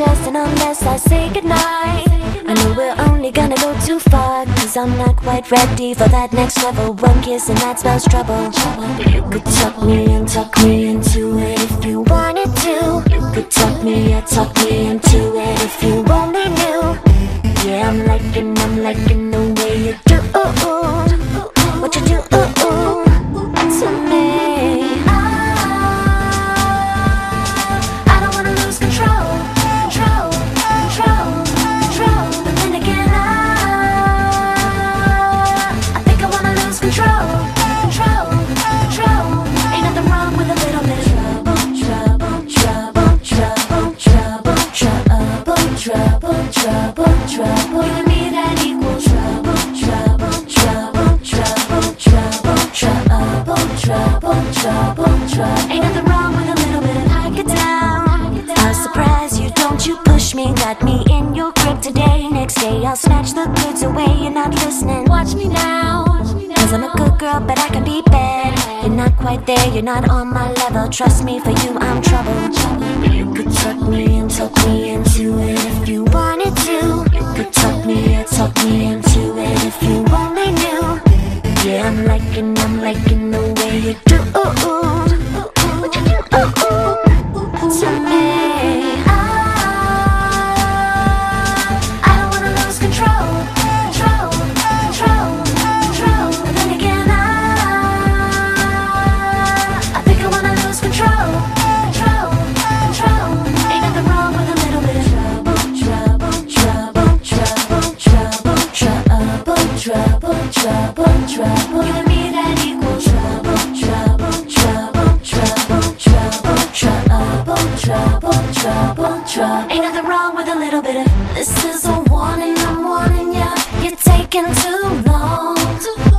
just and unless I say goodnight. I know we're only gonna go too far, cause I'm not quite ready for that next level. One kiss and that spells trouble. But you could talk me and talk me into it if you wanted to. You could talk me into it if you only knew. Yeah, I'm liking the way you do what you do to me. I don't wanna lose control. But then again, I think I wanna lose control. Ain't nothing wrong with a little bit of trouble. You and me, that equals trouble. Ain't nothing wrong with a little bit of knock it down. I'll surprise you, don't you push me. Got me in your grip today. Next day I'll snatch the goods away. You're not listening, watch me now. Cause I'm a good girl, but I can be bad. You're not quite there, you're not on my level. Trust me, for you I'm trouble. You could talk me into it if you wanted to. You could talk me into it if you only knew. Yeah, I'm liking the way you do what you do to me. I don't wanna lose control. But then again, I think I wanna lose control. Ain't nothing wrong with a little bit of trouble. You and me, that equals trouble. Ain't nothing wrong with a little bit of. This is a warning, I'm warning ya. You're taking too long.